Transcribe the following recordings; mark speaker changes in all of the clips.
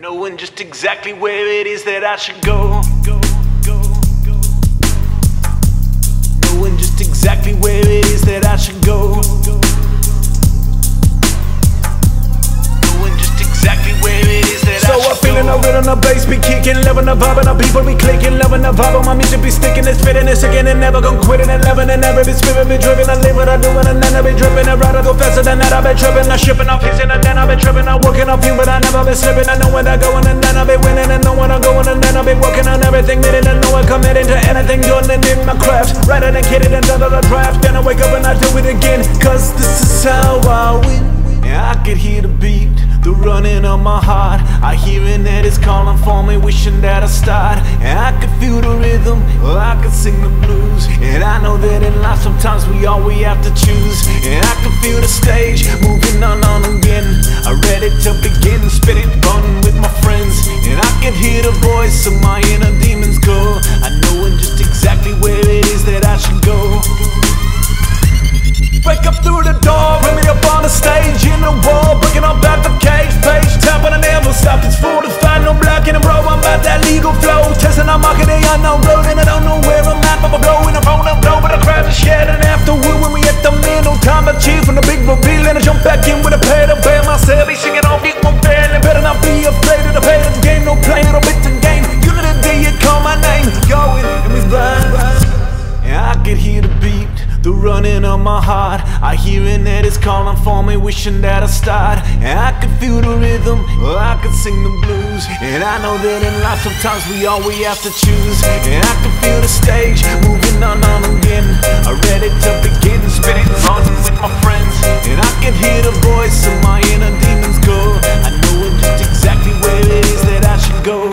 Speaker 1: knowing just exactly where it is that I should go. Knowing just exactly where it is that I should go. Knowing just exactly where it is that I should go. So I'm feeling the rhythm, the bass be kicking, loving the vibe and the people be clicking, loving the vibe, my music be sticking, it's fitting, it's again and never gon' quit it, and loving and never be spirit be driven. I live what I do and then I be dripping, I ride I go faster than that, I be tripping, I shipping, I'm fixing and then I be tripping, I working on fume but I never been slipping. I know where I going and then I be winning, and know when I'm going and then I be working on everything, meaning I know I'm committing to anything, doing it in my craft, rather than kidding and done the draft. Then I wake up and I do it again, cause this is how I win. Yeah, I could hear the beat, the running of my heart. I hearing that it's calling for me, wishing that I start. And I could feel the rhythm, or I could sing the blues. And I know that in life sometimes we have to choose. And I can feel the stage, moving on again. I'm ready to begin, spitting fun with my friends. And I can hear the voice of my inner demons go. I know just exactly where it is that I should go. Break up through the door, bring me up on the stage, in the wall, breaking up at the cage, page tap and I never stop. It's 45, no blocking and bro, I'm about that legal flow, testing I'm marketing on the road, and I don't know where I'm at, but I'm blowing up on the blow, but I grab the shed, and afterward when we hit the middle, time to chill from the big reveal, and I jump back in with a pedal, bear myself, be singing on beat one fair, and better not be afraid of the pay of the game, no play, little bit to game, you know the day you call my name, going, and we blind. Yeah, I could hear the beat, the running of my heart. I hearing that it's calling for me, wishing that I start. And I could feel the rhythm, or I could sing the blues. And I know that in life sometimes we have to choose. And I can feel the stage, moving on again. I'm ready to begin, spinning fun with my friends. And I can hear the voice of my inner demons go. I know just exactly where it is that I should go.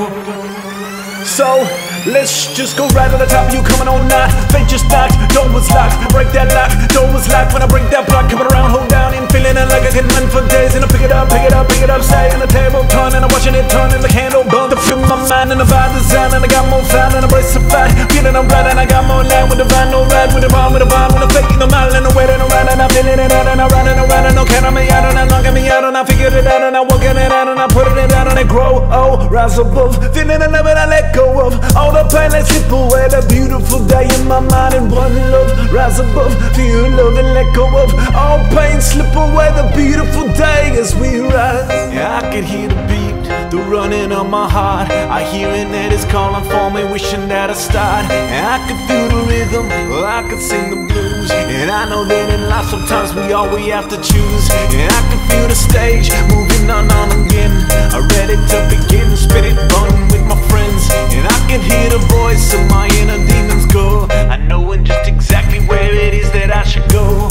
Speaker 1: So let's just go right on the top of you coming on now. Fate just knocked, door was locked, break that lock, door was locked. When I break that block, coming around, hold down and feeling it like I can run for days. And I pick it up, stay on the table, turn, and I'm watching it turn, and the candle burn. To fill my mind and the vibe design, and I got more fun and I brace the fight. Feeling I'm right and I got more line with the vine, no ride with the bomb, with the fake, no mile and the waiting around, and I'm feeling it out, and I'm running around, and no counting me out, and I'm knocking me out, and I figured it out, and I'm working it out, and I'm putting it down, and I grow, oh, rise above, feeling the love and I let go of all the pain, let's slip away the beautiful day in my mind, and one love, rise above, feel love and let go of all pain, slip away the beautiful day as we rise. Yeah, I could hear the beat, the running of my heart. I hearing that it's calling for me, wishing that I start. And I could feel the rhythm, or I could sing the blues. And I know that in life sometimes we have to choose. And I can feel the stage, moving on again. I'm ready to begin, spitting fun with my friends. And I can hear the voice of my inner demons go. I know just exactly where it is that I should go.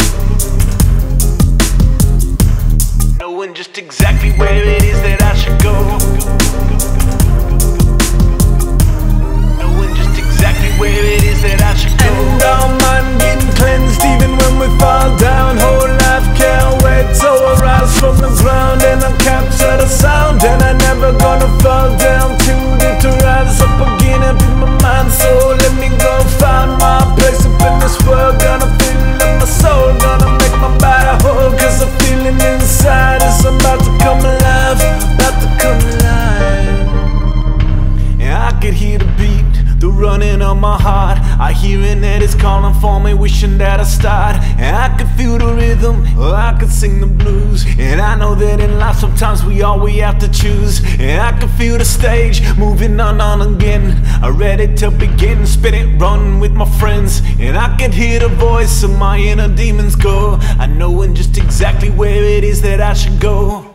Speaker 1: Knowing just exactly where it is that I should go. Knowing just exactly where it is that I should go. And our mind getting cleansed even when we fall down. Whole life can't wait to arise from the ground, and I capture the sound, and I never gonna fall down. Too deep to rise up again up in my mind. So let me go find my place up in this world. Gonna feel in my soul, gonna make my body whole, cause the feeling inside is about to come alive, about to come alive. And I could hear the beat, the running of my heart. I hearing that it's calling for me, wishing that I start. And I could feel the rhythm, or I could sing the blues. And I know that in life sometimes we have to choose. And I can feel the stage, moving on again. I'm ready to begin, spin it, run with my friends. And I can hear the voice of my inner demons go. I know just exactly where it is that I should go.